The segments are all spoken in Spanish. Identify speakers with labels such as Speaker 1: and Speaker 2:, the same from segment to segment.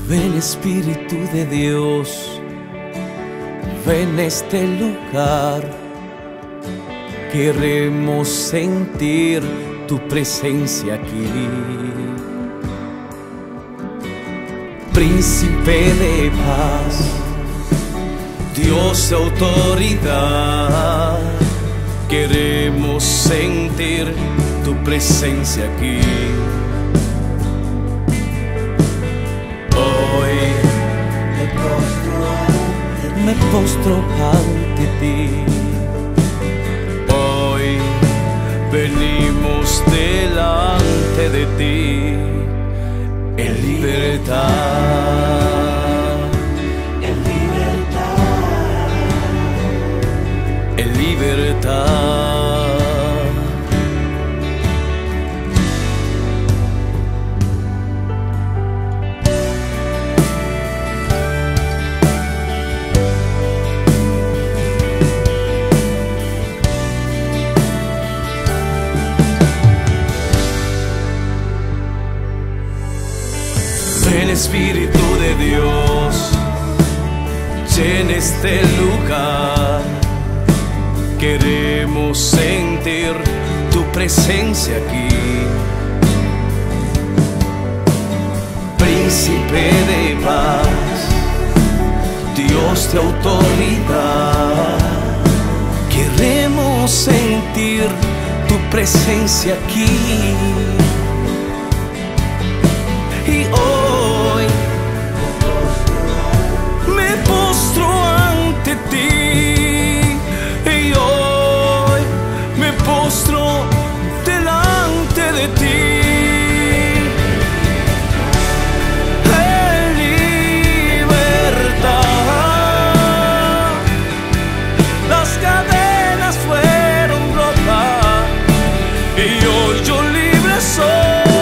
Speaker 1: Ven Espíritu de Dios, ven a este lugar. Queremos sentir tu presencia aquí. Príncipe de paz, Dios de autoridad, queremos sentir tu presencia aquí. Hoy me postro ante ti. Hoy venimos delante de ti en libertad, en libertad, en libertad. Ven Espíritu de Dios, llena este lugar. Queremos sentir tu presencia aquí. Príncipe de paz, Dios de autoridad, queremos sentir tu presencia aquí. Y hoy me postro ante ti. Y hoy me postro delante de ti. En libertad, las cadenas fueron rotas y hoy yo libre soy.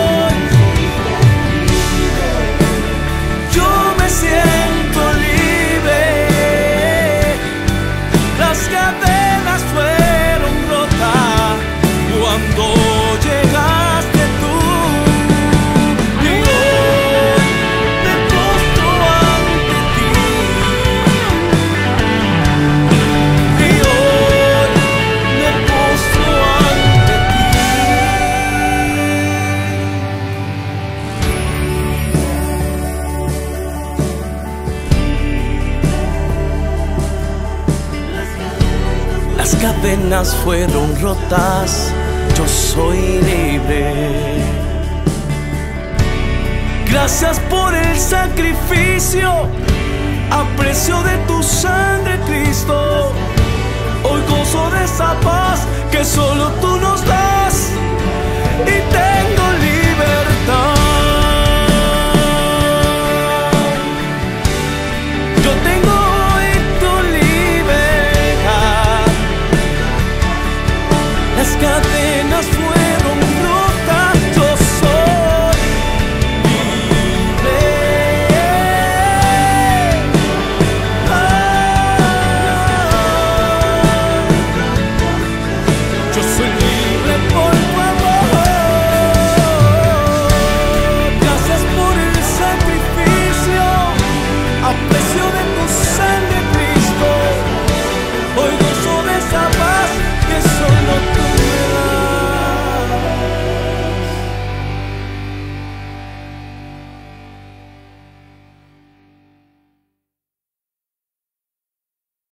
Speaker 1: Las cadenas fueron rotas, yo soy libre. Gracias por el sacrificio, a precio de tu sangre, Cristo. Hoy gozo de esa paz que solo tú nos das y te